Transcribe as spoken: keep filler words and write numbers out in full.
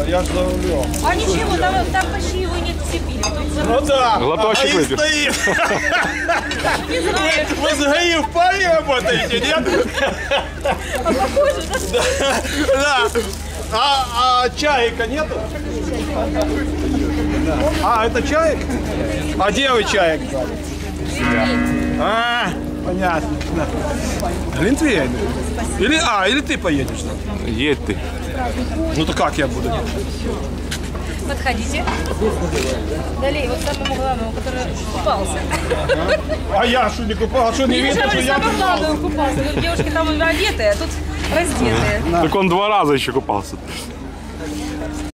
я ж за рулем. А ничего, там, там почти его не цепили. Тут Ну да, Глоточек а и выпил. стоит. Вы, вы с ГАИ в паре работаете, нет? а похоже, да? Да. А, а чаика нету? А, это чаик? А где вы чаик? А, понятно. Глинтвейн. Или, а, или ты поедешь? Едь ты. Ну то как я буду? Подходите. Далее, вот самому главному, который купался. А я что не купал? А что не Я видно, же что я самому купал? главному купался. Тут девушки там одетые, а тут раздетые. Так он два раза еще купался.